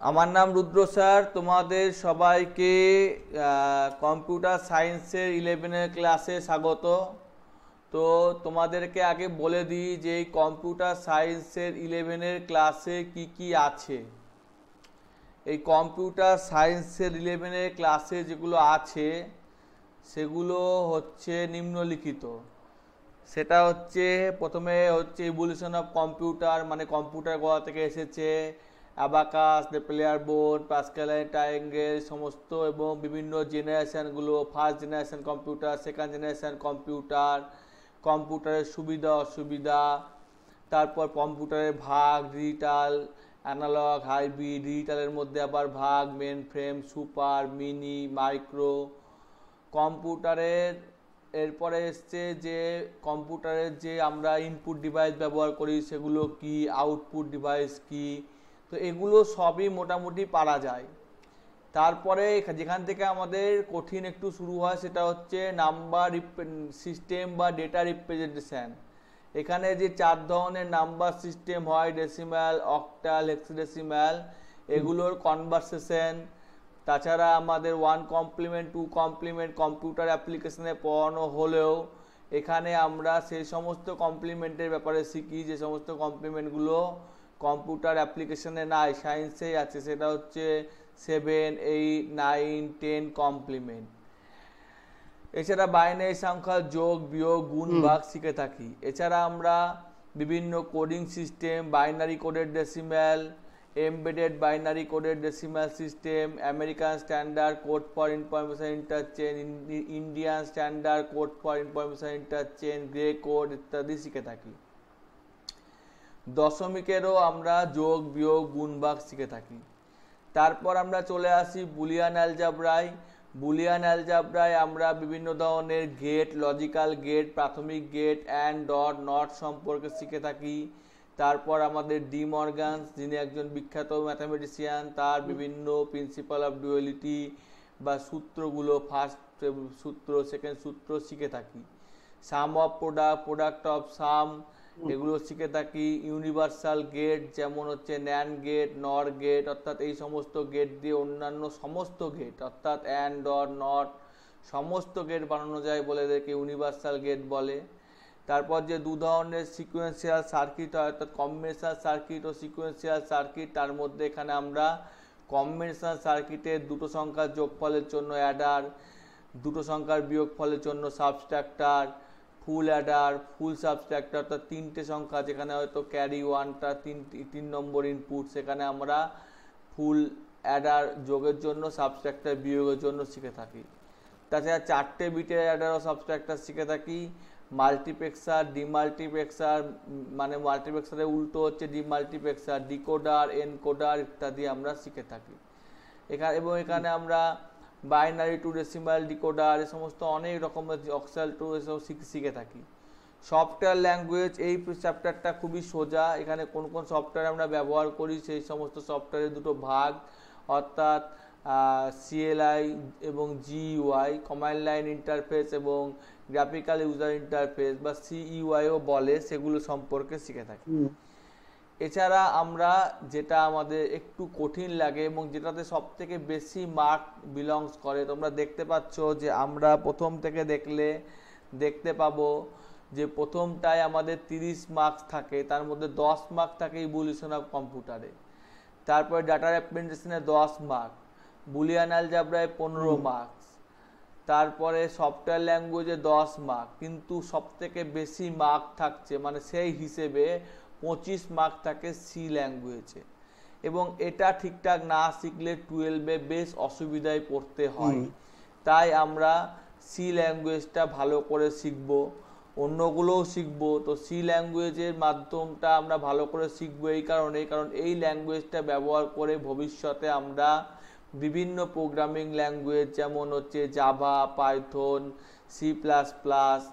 আমার নাম রুদ্র স্যার, তোমাদের সবাইকে কম্পিউটার সায়েন্সের 11 ক্লাসে স্বাগত। তো তোমাদেরকে আগে বলে দিই যে এই কম্পিউটার সায়েন্সের 11 ক্লাসে কি কি আছে। এই কম্পিউটার সায়েন্সের 11 ক্লাসে যেগুলো আছে সেগুলো হচ্ছে নিম্নলিখিত। সেটা হচ্ছে প্রথমে হচ্ছে ইভলিউশন অফ কম্পিউটার, মানে কম্পিউটার কোথা থেকে এসেছে, abacus, player board, Pascal triangle সমস্ত, এবং বিভিন্ন জেনারেশানগুলো, first generation computer, second generation computer, কম্পিউটারের সুবিধা অসুবিধা, তারপর কম্পিউটারের ভাগ, ডিজিটাল, অ্যানালগ, হাইব্রিড, ডিজিটালের মধ্যে আবার ভাগ, mainframe, super, mini, micro. কম্পিউটারের এরপরে এসছে যে কম্পিউটারের যে আমরা ইনপুট ডিভাইস ব্যবহার করি সেগুলো কি, আউটপুট ডিভাইস কি, তো এগুলো সবই মোটামুটি পারা যায়। তারপরে যেখান থেকে আমাদের কঠিন একটু শুরু হয় সেটা হচ্ছে নাম্বার সিস্টেম বা ডেটা রিপ্রেজেন্টেশন। এখানে যে 4 ধরনের নাম্বার সিস্টেম হয়, ডেসিমাল, অক্টাল, হেক্সাডেসিমাল, এগুলোর কনভার্সেশন। তাছাড়া আমাদের 1 কমপ্লিমেন্ট, 2 কমপ্লিমেন্ট কম্পিউটার অ্যাপ্লিকেশনে পড়ানো হলেও এখানে আমরা সেই সমস্ত কমপ্লিমেন্টের ব্যাপারে শিখি যে সমস্ত কমপ্লিমেন্টগুলো কম্পিউটার অ্যাপ্লিকেশনে নাই, সায়েন্সেই আছে। সেটা হচ্ছে 7, 8, 9, 10 কমপ্লিমেন্ট। এছাড়া বাইনারি সংখ্যা যোগ, বিয়োগ, গুণ, ভাগ শিখে থাকি। এছাড়া আমরা বিভিন্ন coding system, binary coded decimal, embedded binary coded decimal system, American standard code for information interchange, Indian standard code for information interchange, gray code ইত্যাদি শিখে থাকি। দশমিকেরও আমরা যোগ, বিয়োগ, গুণ, ভাগ শিখে থাকি। তারপর আমরা চলে আসি বুলিয়ান অ্যালজাব্রায়। বুলিয়ান অ্যালজাব্রায় আমরা বিভিন্ন ধরনের গেট, লজিক্যাল গেট, প্রাথমিক গেট, অ্যান্ড, ডট, নট সম্পর্কে শিখে থাকি। তারপর আমাদের ডি মর্গানস, যিনি একজন বিখ্যাত ম্যাথামেটিশিয়ান, তার বিভিন্ন প্রিন্সিপাল অফ ডুয়ালিটি বা সূত্রগুলো, ফার্স্ট সূত্র, সেকেন্ড সূত্র শিখে থাকি। Sum of product, product of sum, এগুলো শিখে থাকি। ইউনিভার্সাল গেট যেমন হচ্ছে ন্যান্ড গেট, নর গেট, অর্থাৎ এই সমস্ত গেট দিয়ে অন্যান্য সমস্ত গেট অর্থাৎ অ্যান্ড, ডট, নট সমস্ত গেট বানানো যায় বলে এদেরকে ইউনিভার্সাল গেট বলে। তারপর যে 2 ধরনের সিকোয়েন্সিয়াল সার্কিট হয় অর্থাৎ কম্বিনেশনাল সার্কিট ও সিকোয়েন্সিয়াল সার্কিট, তার মধ্যে এখানে আমরা কম্বিনেশনাল সার্কিটের 2টো সংখ্যার যোগফলের জন্য অ্যাডার, 2টো সংখ্যার বিয়োগফলের জন্য সাবস্ট্রাক্টার, ফুল অ্যাডার, ফুল সাবস্ট্রাক্টার, অর্থাৎ 3টে সংখ্যা যেখানে হয়তো ক্যারি 1টা 3 নম্বর ইনপুট, সেখানে আমরা ফুল অ্যাডার যোগের জন্য, সাবস্ট্রাক্টার বিয়োগের জন্য শিখে থাকি। তাছাড়া 4টে বিটের অ্যাডার ও সাবস্ট্রাক্টার শিখে থাকি। মাল্টিপ্লেক্সার, ডিমাল্টিপ্লেক্সার, মানে মাল্টিপ্লেক্সারের উল্টো হচ্ছে ডিমাল্টিপ্লেক্সার, ডিকোডার, এনকোডার ইত্যাদি আমরা শিখে থাকি এখানে আমরা বাইনারি টু ডেসিমাল ডিকোডার, এ সমস্ত অনেক রকমের অক্সাল টু এসব শিখে থাকি। সফটওয়্যার ল্যাঙ্গুয়েজ, এই চ্যাপ্টারটা খুবই সোজা। এখানে কোন কোন সফটওয়্যার আমরা ব্যবহার করি সেই সমস্ত সফটওয়্যারের 2টো ভাগ, অর্থাৎ সিএলআই এবং জিইউআই, কমান্ড লাইন ইন্টারফেস এবং গ্রাফিক্যাল ইউজার ইন্টারফেস বা সিইউআইও বলে, সেগুলো সম্পর্কে শিখে থাকি। এছাড়া আমরা যেটা আমাদের একটু কঠিন লাগে এবং যেটাতে সব থেকে বেশি মার্ক বিলংস করে, তোমরা দেখতে পাচ্ছ যে আমরা প্রথম থেকে দেখতে পাবো যে প্রথমটায় আমাদের 30 মার্কস থাকে, তার মধ্যে 10 মার্ক থাকে ইভলিউশন অফ কম্পিউটারে। তারপরে ডাটা রিপ্রেজেন্টেশনে 10 মার্ক, বুলিয়ান অ্যালজাব্রায় 15 মার্কস, তারপরে সফটওয়্যার ল্যাঙ্গুয়েজে 10 মার্ক, কিন্তু সব থেকে বেশি মার্ক থাকছে মানে সেই হিসেবে 25 মার্ক থাকে সি ল্যাঙ্গুয়েজে। এবং এটা ঠিকঠাক না শিখলে 12-এ বেশ অসুবিধায় পড়তে হয়। তাই আমরা সি ল্যাঙ্গুয়েজটা ভালো করে শিখবো, অন্যগুলোও শিখবো। তো সি ল্যাঙ্গুয়েজের মাধ্যমটা আমরা ভালো করে শিখবো কারণ এই ল্যাঙ্গুয়েজটা ব্যবহার করে ভবিষ্যতে আমরা বিভিন্ন প্রোগ্রামিং ল্যাঙ্গুয়েজ যেমন হচ্ছে Java, Python, C plus plus,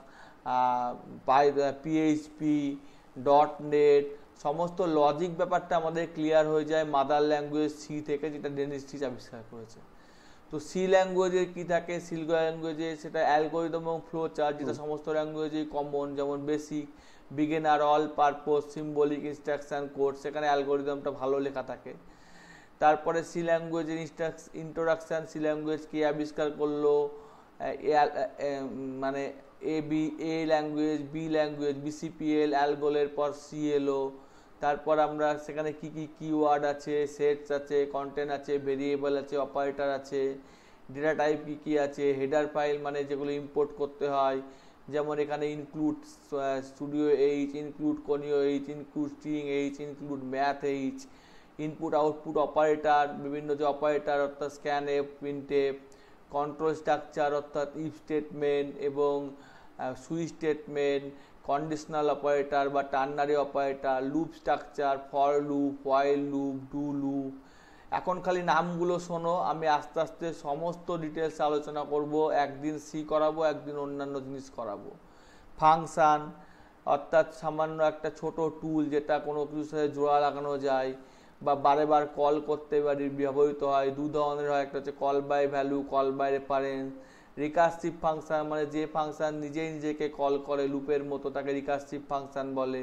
PHP, .NET সমস্ত লজিক ব্যাপারটা আমাদের ক্লিয়ার হয়ে যায় মাদার ল্যাঙ্গুয়েজ সি থেকে, যেটা ডেনিস টিচ আবিষ্কার করেছে। তো সি ল্যাঙ্গুয়েজে কি থাকে, সি ল্যাঙ্গুয়েজে সেটা অ্যালগোরিদম এবং ফ্লো চার্ট, যেটা সমস্ত ল্যাঙ্গুয়েজেই কমন, যেমন basic, beginner, all purpose, symbolic, instruction code, সেখানে অ্যালগোরিদমটা ভালো লেখা থাকে। তারপরে সি ল্যাঙ্গুয়েজের ইন্ট্রোডাকশান, সি ল্যাঙ্গুয়েজ কে আবিষ্কার করলো, মানে A language, B language, BCPL, অ্যালগোলের পর সি এলো। তারপর আমরা সেখানে কি কি কিওয়ার্ড আছে, সেটস আছে, কন্টেন্ট আছে, ভেরিয়েবল আছে, অপারেটর আছে, ডেটা টাইপ কী কী আছে, হেডার ফাইল মানে যেগুলো ইম্পোর্ট করতে হয়, যেমন এখানে include studio h, include conio h, include string h, include math h, input output operator, বিভিন্ন যে অপারেটর অর্থাৎ scan f, print f, control structure অর্থাৎ ইফ স্টেটমেন্ট এবং সুইচ স্টেটমেন্ট, কন্ডিশনাল অপারেটর বা ternary operator, loop structure, for loop, while loop, do loop. এখন খালি নামগুলো শোনো, আমি আস্তে আস্তে সমস্ত ডিটেলস আলোচনা করব। একদিন সি করাবো, একদিন অন্যান্য জিনিস করাবো। ফাংশান অর্থাৎ সামান্য একটা ছোট টুল যেটা কোনো কিছুর সাথে জোড়া লাগানো যায় বা বারে বার কল করতে পারি, ব্যবহৃত হয়। দু ধরনের হয়, একটা হচ্ছে call by value, call by reference. Recursive function মানে যে ফাংশন নিজেই নিজেকে কল করে লুপের মতো, তাকে রিকার্সিভ ফাংশন বলে।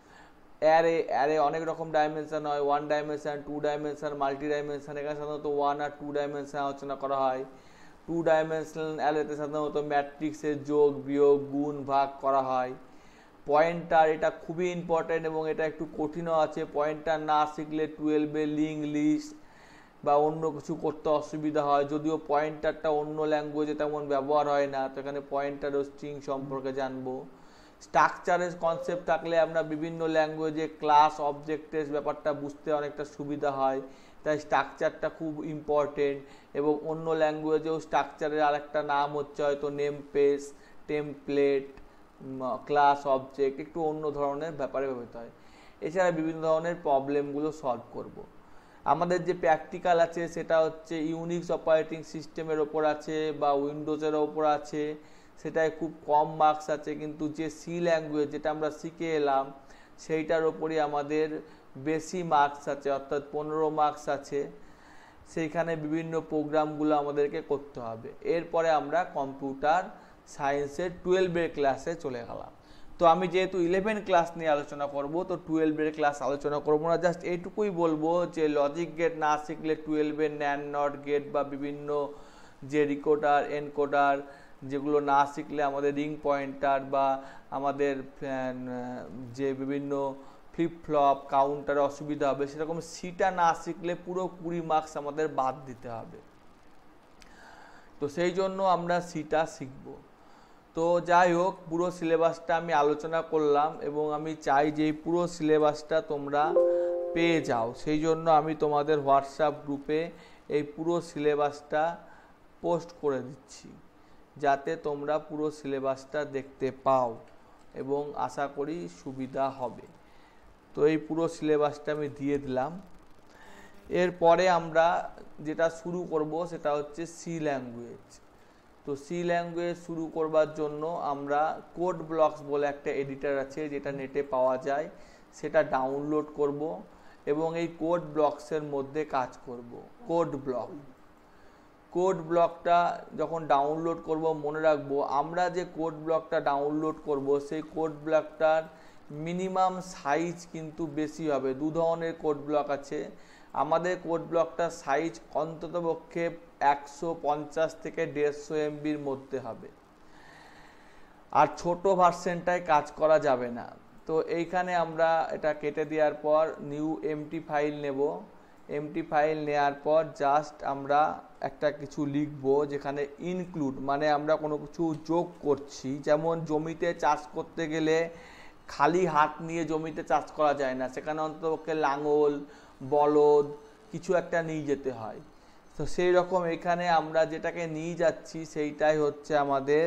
অ্যারে অনেক রকম ডাইমেনশন হয়, 1 ডাইমেনশন, 2 ডাইমেনশন, মাল্টি ডাইমেনশন। এখানে সাধারণত 1 আর 2 ডাইমেনশন আলোচনা করা হয়। 2 ডাইমেনশনাল অ্যারেতে সাধারণত ম্যাট্রিক্সের যোগ বিয়োগ গুণ ভাগ করা হয়। পয়েন্টার, এটা খুবই ইম্পর্টেন্ট এবং এটা একটু কঠিনও আছে। পয়েন্টার না শিখলে 12-এ লিঙ্ক লিস্ট বা অন্য কিছু করতে অসুবিধা হয়, যদিও পয়েন্টারটা অন্য ল্যাঙ্গুয়েজে তেমন ব্যবহার হয় না। তো এখানে পয়েন্টার ও স্ট্রিং সম্পর্কে জানবো। স্ট্রাকচারের কনসেপ্ট থাকলে আমরা বিভিন্ন ল্যাঙ্গুয়েজে ক্লাস অবজেক্টের ব্যাপারটা বুঝতে অনেকটা সুবিধা হয়, তাই স্ট্রাকচারটা খুব ইম্পর্টেন্ট। এবং অন্য ল্যাঙ্গুয়েজেও স্ট্রাকচারের আরেকটা নাম হচ্ছে হয়তো name page, template, class object, একটু অন্য ধরনের ব্যাপারে ব্যবহৃত হয়। এছাড়া বিভিন্ন ধরনের প্রবলেমগুলো সলভ করব। আমাদের যে প্র্যাকটিক্যাল আছে সেটা হচ্ছে ইউনিক্স অপারেটিং সিস্টেমের ওপর আছে বা উইন্ডোজের ওপর আছে, সেটায় খুব কম মার্কস আছে। কিন্তু যে সি ল্যাঙ্গুয়েজ যেটা আমরা শিখে এলাম সেইটার ওপরই আমাদের বেশি মার্কস আছে, অর্থাৎ 15 মার্কস আছে। সেইখানে বিভিন্ন প্রোগ্রামগুলো আমাদেরকে করতে হবে। এরপরে আমরা কম্পিউটার সায়েন্সের 12-এর ক্লাসে চলে গেলাম। তো আমি যেহেতু 11 ক্লাস নিয়ে আলোচনা করব, তো 12-এর ক্লাস আলোচনা করবো না। জাস্ট এইটুকুই বলবো যে লজিক গেট না শিখলে 12-এর ন্যান্ড নট গেট বা বিভিন্ন যে রিকোডার এনকোডার যেগুলো না শিখলে আমাদের রিং পয়েন্টার বা আমাদের যে বিভিন্ন ফ্লিপ ফ্লপ কাউন্টারে অসুবিধা হবে, সেরকম সিটা না শিখলে পুরো 20 মার্কস আমাদের বাদ দিতে হবে। তো সেই জন্য আমরা সিটা শিখব। তো যাই হোক, পুরো সিলেবাসটা আমি আলোচনা করলাম এবং আমি চাই যে এই পুরো সিলেবাসটা তোমরা পেয়ে যাও। সেই জন্য আমি তোমাদের হোয়াটসঅ্যাপ গ্রুপে এই পুরো সিলেবাসটা পোস্ট করে দিচ্ছি, যাতে তোমরা পুরো সিলেবাসটা দেখতে পাও এবং আশা করি সুবিধা হবে। তো এই পুরো সিলেবাসটা আমি দিয়ে দিলাম। এরপরে আমরা যেটা শুরু করব সেটা হচ্ছে সি ল্যাঙ্গুয়েজ। তো সি ল্যাঙ্গুয়েজ শুরু করবার জন্য আমরা কোড ব্লকস বলে একটা এডিটর আছে যেটা নেটে পাওয়া যায়, সেটা ডাউনলোড করব এবং এই কোড ব্লকসের মধ্যে কাজ করব। কোড ব্লকটা যখন ডাউনলোড করব, মনে রাখবো আমরা যে কোড ব্লকটা ডাউনলোড করব সেই কোড ব্লকটার মিনিমাম সাইজ কিন্তু বেশি হবে। দু ধরনের কোড ব্লক আছে। আমাদের কোড ব্লকটার সাইজ অন্ততপক্ষে 150 থেকে 150 MBর মধ্যে হবে, আর ছোট ভার্সনটায় কাজ করা যাবে না। তো এইখানে আমরা এটা কেটে দেওয়ার পর নিউ এমটি ফাইল নেব। এমটি ফাইল নেওয়ার পর জাস্ট আমরা একটা কিছু লিখব, যেখানে ইনক্লুড মানে আমরা কোনো কিছু যোগ করছি। যেমন জমিতে চাষ করতে গেলে খালি হাত নিয়ে জমিতে চাষ করা যায় না, সেখানে অন্ততপক্ষে লাঙল বলদ কিছু একটা নিয়ে যেতে হয়। তো সেই রকম এখানে আমরা যেটাকে নিয়ে যাচ্ছি সেইটাই হচ্ছে আমাদের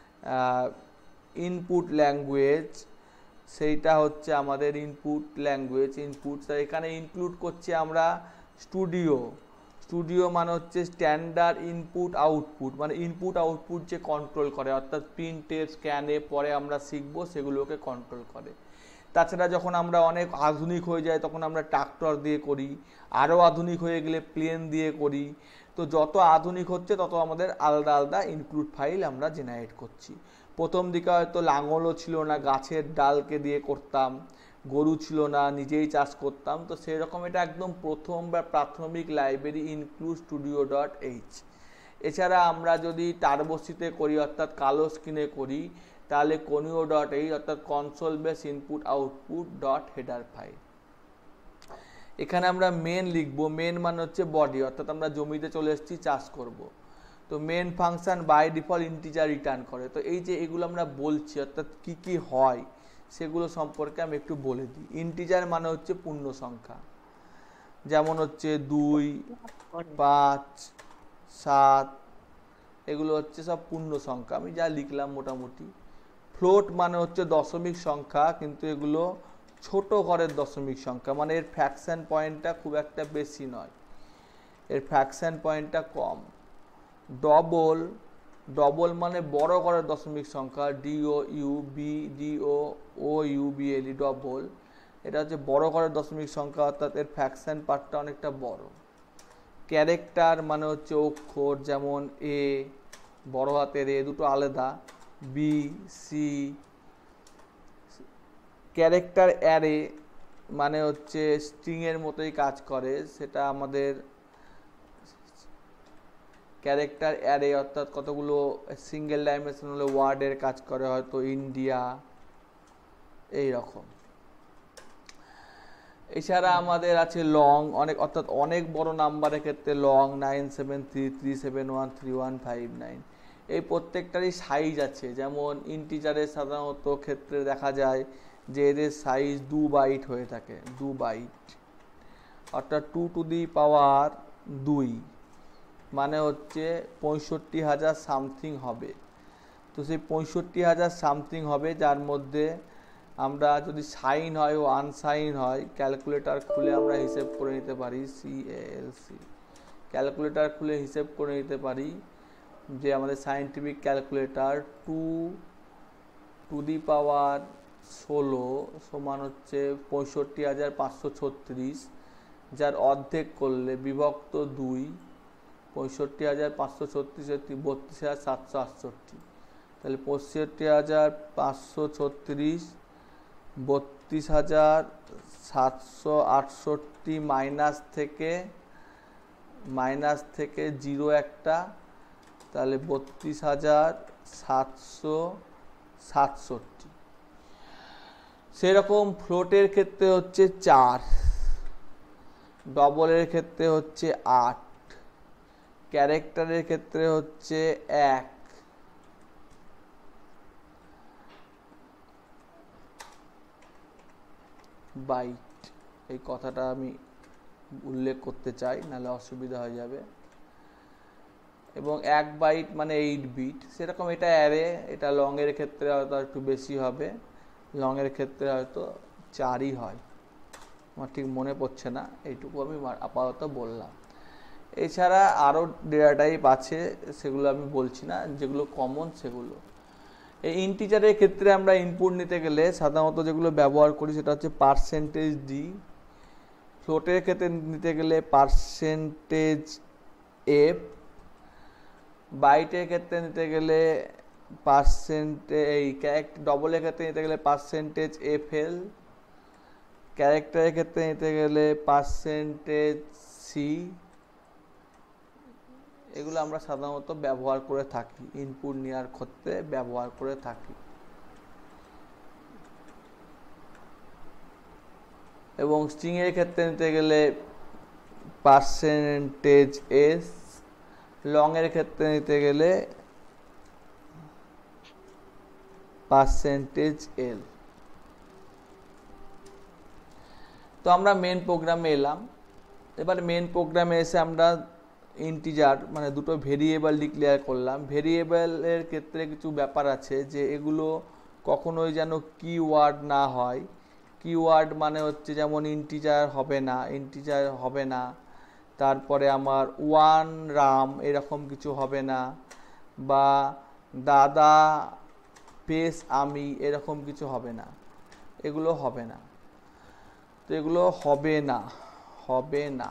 ইনপুট ল্যাঙ্গুয়েজ। সেইটা হচ্ছে আমাদের ইনপুট ল্যাঙ্গুয়েজ। এখানে ইনক্লুড করছি আমরা স্টুডিও মানে হচ্ছে স্ট্যান্ডার্ড ইনপুট আউটপুট, মানে ইনপুট আউটপুট যে কন্ট্রোল করে, অর্থাৎ প্রিন্টে স্ক্যানে পরে আমরা শিখব সেগুলোকে কন্ট্রোল করে। তাছাড়া যখন আমরা অনেক আধুনিক হয়ে যাই তখন আমরা ট্রাক্টর দিয়ে করি, আরও আধুনিক হয়ে গেলে প্লেন দিয়ে করি। তো যত আধুনিক হচ্ছে তত আমাদের আলাদা আলাদা ইনক্লুড ফাইল আমরা জেনারেট করছি। প্রথম দিকে হয়তো লাঙলও ছিল না, গাছের ডালকে দিয়ে করতাম, গরু ছিল না, নিজেই চাষ করতাম। তো সেই রকম এটা একদম প্রথম বা প্রাথমিক লাইব্রেরি includestudio.h। এছাড়া আমরা যদি টার্বোসিতে করি অর্থাৎ কালো স্ক্রিনে করি তাহলে conio.h অর্থাৎ console base input output dot header file. এখানে আমরা মেন লিখবো, মেন মানে হচ্ছে বডি, অর্থাৎ আমরা জমিতে চলে এসেছি, চাষ করব। তো main function by default integer return করে। তো এই যে এগুলো আমরা বলছি অর্থাৎ কি কি হয় সেগুলো সম্পর্কে আমি একটু বলে দিই। ইন্টিজার মানে হচ্ছে পূর্ণ সংখ্যা, যেমন হচ্ছে 2, 5, 7, এগুলো হচ্ছে সব পূর্ণ সংখ্যা, আমি যা লিখলাম মোটামুটি। ফ্লোট মানে হচ্ছে দশমিক সংখ্যা, কিন্তু এগুলো ছোট ঘরের দশমিক সংখ্যা, মানে এর ফ্র্যাকশন পয়েন্টটা খুব একটা বেশি নয়, এর ফ্র্যাকশন পয়েন্টটা কম। ডবল, ডবল মানে বড় ঘরের দশমিক সংখ্যা, DOUBLE ডবল, এটা হচ্ছে বড় ঘরের দশমিক সংখ্যা, অর্থাৎ এর ফ্র্যাকশন পার্টটা অনেকটা বড়। ক্যারেক্টার মানে হচ্ছে অক্ষর, যেমন A বড় হাতের A, দুটো আলাদা, B, C। ক্যারেক্টার অ্যারে মানে হচ্ছে স্ট্রিংয়ের মতোই কাজ করে, সেটা আমাদের ক্যারেক্টার অ্যারে অর্থাৎ কতগুলো সিঙ্গেল ডাইমেনশনাল ওয়ার্ডের কাজ করে, হয়তো ইন্ডিয়া এই রকম। এছাড়া আমাদের আছে লং, অনেক অর্থাৎ অনেক বড় নাম্বারের ক্ষেত্রে লং 97337131559। এই প্রত্যেকটারই সাইজ আছে, যেমন ইন্টিজারের সাধারণত ক্ষেত্রে দেখা যায় যে এদের সাইজ 2 বাইট হয়ে থাকে, 2 বাইট, অর্থাৎ 2 টু দি পাওয়ার 2 মানে হচ্ছে 65,000 সামথিং হবে। তো সেই 65,000 সামথিং হবে, যার মধ্যে আমরা যদি সাইন হয় ও আনসাইন হয়, ক্যালকুলেটর খুলে আমরা হিসেব করে নিতে পারি, CALC ক্যালকুলেটর খুলে হিসেব করে নিতে পারি যে আমাদের scientific calculator 2 to the power 16 সমান হচ্ছে 65,536, যার অর্ধেক করলে বিভক্ত 2, 65,536 32,768, তাহলে 65,536 32,768 মাইনাস থেকে 0 একটা, তাহলে 32,767। সেরকম ফ্লোটের ক্ষেত্রে হচ্ছে 4, ডবলের ক্ষেত্রে হচ্ছে 8, ক্যারেক্টারের ক্ষেত্রে হচ্ছে 1, বাইট। এই কথাটা আমি উল্লেখ করতে চাই, নাহলে অসুবিধা হয়ে যাবে। এবং 1 বাইট মানে 8 বিট। সেরকম এটা অ্যারে, এটা লং এর ক্ষেত্রে হয়তো একটু বেশি হবে, লং এর ক্ষেত্রে হয়তো 4ই হয়, আমার ঠিক মনে পড়ছে না, এইটুকু আমি আপাতত বললাম। এছাড়া আরও ডেটা টাইপ আছে, সেগুলো আমি বলছি না, যেগুলো কমন সেগুলো। এই ইন্টিজারের ক্ষেত্রে আমরা ইনপুট নিতে গেলে সাধারণত যেগুলো ব্যবহার করি সেটা হচ্ছে %d। ফ্লোটের ক্ষেত্রে নিতে গেলে %f, বাইটের ক্ষেত্রে নিতে গেলে ডবলের ক্ষেত্রে নিতে গেলে %fl, ক্যারেক্টারের ক্ষেত্রে নিতে গেলে %c। এগুলো আমরা সাধারণত ব্যবহার করে থাকি, ইনপুট নেওয়ার ক্ষেত্রে ব্যবহার করে থাকি। এবং স্ট্রিং এর ক্ষেত্রে নিতে গেলে %s, লং এর ক্ষেত্রে নিতে গেলে %l। তো আমরা মেন প্রোগ্রামে এলাম। এবার মেন প্রোগ্রামে এসে আমরা ইন্টিজার মানে দুটো ভেরিয়েবল ডিক্লেয়ার করলাম। ভেরিয়েবলের ক্ষেত্রে কিছু ব্যাপার আছে যে এগুলো কখনোই যেন কিওয়ার্ড না হয়। কিওয়ার্ড মানে হচ্ছে যেমন ইন্টিজার হবে না, তারপরে আমার 1 রাম এরকম কিছু হবে না, বা দাদা পেস আমি এরকম কিছু হবে না, এগুলো হবে না। তো এগুলো হবে না।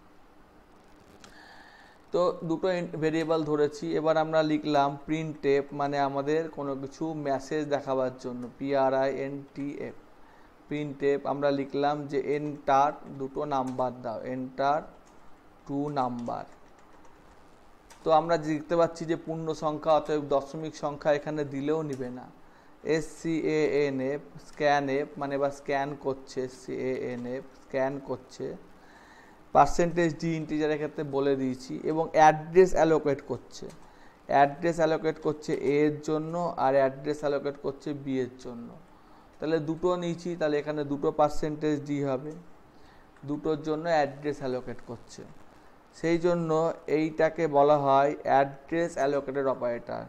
তো দুটো ভেরিয়েবল ধরেছি। এবার আমরা লিখলাম printf, মানে আমাদের কোনো কিছু মেসেজ দেখাবার জন্য, printf প্রিন্টএফ আমরা লিখলাম যে এন্টার দুটো নাম্বার দাও, এন্টার 2 নাম্বার। তো আমরা দেখতে পাচ্ছি যে পূর্ণ সংখ্যা অতএব দশমিক সংখ্যা এখানে দিলেও নিবে না। SCANF স্ক্যানএফ মানে বা স্ক্যান করছে, SCANF স্ক্যান করছে, পার্সেন্টেজ ডি ইন্টিজারের ক্ষেত্রে বলে দিয়েছি, এবং অ্যাড্রেস অ্যালোকেট করছে। অ্যাড্রেস অ্যালোকেট করছে এ এর জন্য আর অ্যাড্রেস অ্যালোকেট করছে বি এর জন্য। তাহলে দুটো নিয়েছি, তাহলে এখানে দুটো পার্সেন্টেজ ডি হবে, দুটোর জন্য অ্যাড্রেস অ্যালোকেট করছে। সেই জন্য এইটাকে বলা হয় address allocated operator,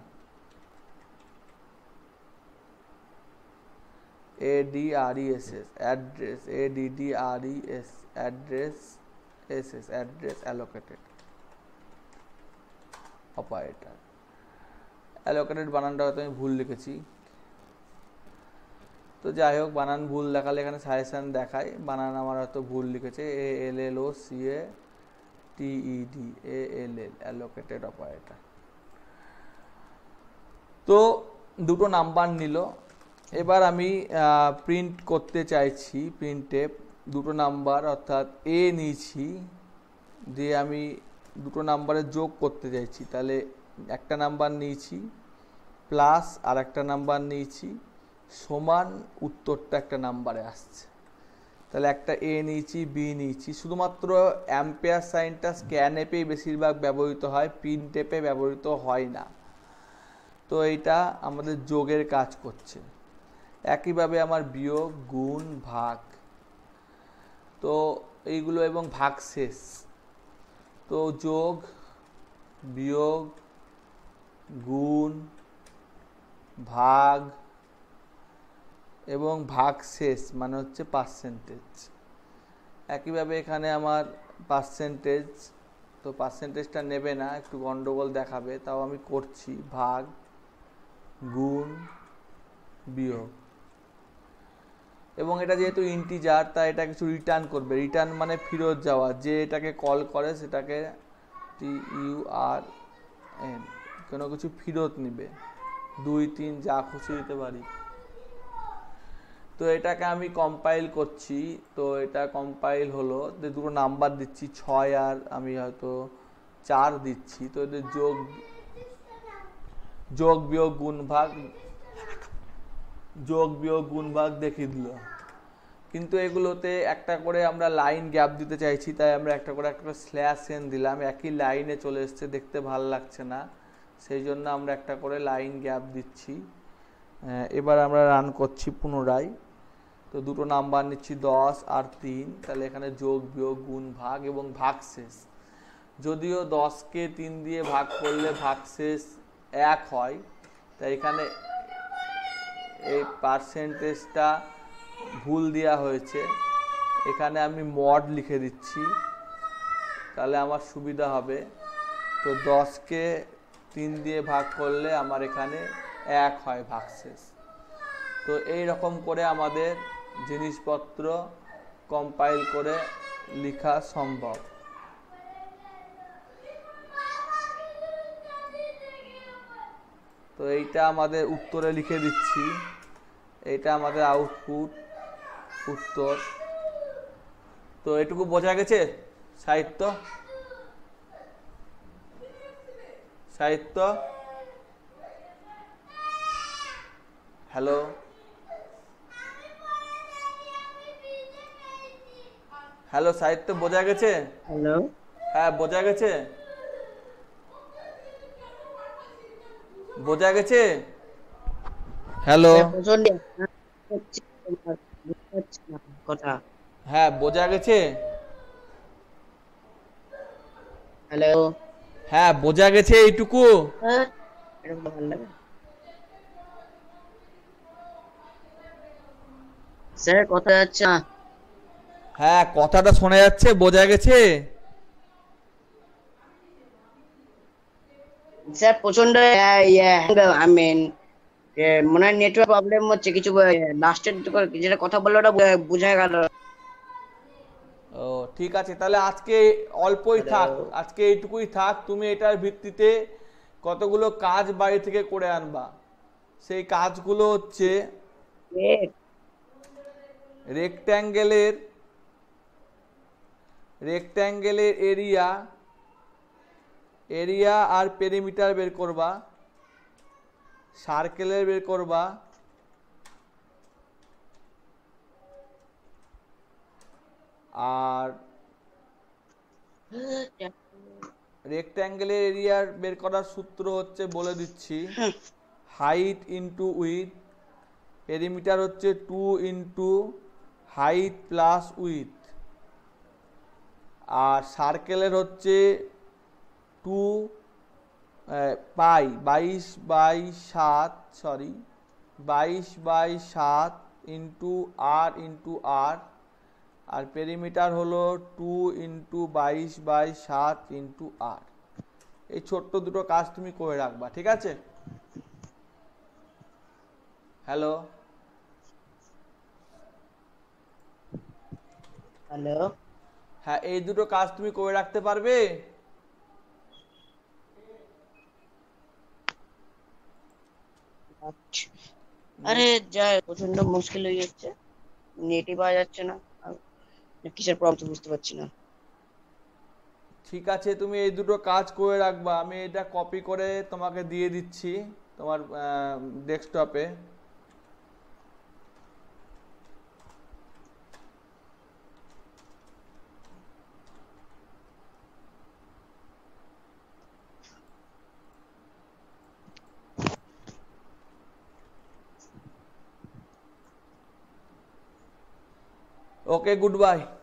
ADRESS address, ADDRES address, SS address allocated operator. Allocated বানানটা হয়তো আমি ভুল লিখেছি, তো যাই হোক বানান ভুল দেখালে এখানে সাজেশন দেখায়, বানান আমার হয়তো ভুল লিখেছে, ALLOCATED ALL অ্যালোকেটেড অপারেটর। তো দুটো নাম্বার নিল, এবার আমি প্রিন্ট করতে চাইছি, প্রিন্টএফ দুটো নাম্বার অর্থাৎ এ নিয়েছি, দিয়ে আমি দুটো নাম্বারে যোগ করতে চাইছি। তাহলে একটা নাম্বার নিয়েছি প্লাস আর একটা নাম্বার নিয়েছি সমান, উত্তরটা একটা নাম্বারে আসছে। তাহলে একটা এ নিয়েছি, বি নিয়েছি, শুধুমাত্র অ্যাম্পেয়ার সাইনটা স্ক্যানএফেই বেশিরভাগ ব্যবহৃত হয়, প্রিন্টএফে ব্যবহৃত হয় না। তো এইটা আমাদের যোগের কাজ করছে। একইভাবে আমার বিয়োগ, গুণ, ভাগ, তো এইগুলো এবং ভাগশেষ। তো যোগ, বিয়োগ, গুণ, ভাগ এবং ভাগশেষ মানে হচ্ছে পার্সেন্টেজ। একইভাবে এখানে আমার পার্সেন্টেজ, তো পার্সেন্টেজটা নেবে না, একটু গন্ডগোল দেখাবে, তাও আমি করছি, ভাগ, গুণ, বিয়োগ। এবং এটা যেহেতু ইন্টিজার তাই এটা কিছু রিটার্ন করবে, রিটার্ন মানে ফেরত যাওয়া, যে এটাকে কল করে সেটাকে TURN, কোনো কিছু ফেরত নিবে, 2 3 যা খুশি দিতে পারি। তো এটাকে আমি কম্পাইল করছি, তো এটা কম্পাইল হলো, দুটো নাম্বার দিচ্ছি 6 আর আমি হয়তো 4 দিচ্ছি। তো এদের যোগ বিয়োগ গুণ ভাগ, যোগ বিয়োগ গুণ ভাগ দেখিয়ে দিল। কিন্তু এগুলোতে একটা করে আমরা লাইন গ্যাপ দিতে চাইছি, তাই আমরা একটা করে স্ল্যাশ এন দিলাম, একই লাইনে চলে এসছে, দেখতে ভালো লাগছে না, সেই জন্য আমরা একটা করে লাইন গ্যাপ দিচ্ছি। এবার আমরা রান করছি পুনরায়। তো দুটো নাম্বার নিচ্ছি 10 আর 3, তাহলে এখানে যোগ বিয়োগ গুণ ভাগ এবং ভাগশেষ। যদিও 10কে 3 দিয়ে ভাগ করলে ভাগশেষ 1 হয়, তাই এখানে এই পার্সেন্টেজটা ভুল দেওয়া হয়েছে, এখানে আমি মড লিখে দিচ্ছি, তাহলে আমার সুবিধা হবে। তো 10কে 3 দিয়ে ভাগ করলে আমার এখানে 1 হয় ভাগশেষ। তো এই রকম করে আমাদের জিনিসপত্র কম্পাইল করে লেখা সম্ভব। তো এইটা আমাদের উত্তরে লিখে দিচ্ছি, এইটা আমাদের আউটপুট উত্তর। তো এটুকু বোঝা গেছে সাহিত্য, সাহিত্য হ্যালো, হ্যালো সাহিত্য বোঝা গেছে? হ্যালো, হ্যাঁ বোঝা গেছে, বোঝা গেছে? হ্যালো, প্রচন্ড হচ্ছে তোমার বুঝতে পারছি না কথা। হ্যাঁ বোঝা গেছে? হ্যালো, হ্যাঁ বোঝা গেছে এইটুকু? হ্যাঁ এরকম তো ভালো লাগে স্যার, কথা যাচ্ছে না। হ্যাঁ কথাটা শোনা যাচ্ছে, বোঝা গেছে? স্যার প্রচন্ড আই মিন মনে হয় নেটওয়ার্ক প্রবলেম হচ্ছে, কিছু লাস্টের যেটা কথা বললো ওটা বোঝা গেল। ও ঠিক আছে, তাহলে আজকে অল্পই থাক, আজকে এইটুকুই থাক। তুমি এটার ভিত্তিতে কতগুলো কাজ বাড়ি থেকে করে আনবা। সেই কাজগুলো হচ্ছে, রেক্ট্যাঙ্গেলের এরিয়া আর পেরিমিটার বের করবা, সার্কেলের বের করবা, আর রেক্ট্যাঙ্গেলের এরিয়ার বের করার সূত্র হচ্ছে বলে দিচ্ছি, হাইট ইন্টু উইথ, পেরিমিটার হচ্ছে 2 ইন্টু হাইট প্লাস উইথ, আর সার্কেলের হচ্ছে 2 পাই 22/7 ইন্টু আর, আর পেরিমিটার হলো 2 ইন্টু 22/7 ইন্টু আর। এই ছোট্ট দুটো কাজ তুমি করে রাখবা, ঠিক আছে? হ্যালো হ্যালো, হ্যাঁ, এই দুটো কাজ তুমি করে রাখতে পারবে? আরে যা প্রচন্ড মুশকিল হয়ে যাচ্ছে, নেটই পাওয়া যাচ্ছে না, আর কিসের প্রবলেম বুঝতে পারছি না। ঠিক আছে, তুমি এই দুটো কাজ করে রাখবা, আমি এটা কপি করে তোমাকে দিয়ে দিচ্ছি তোমার ডেস্কটপে। Okay, good bye.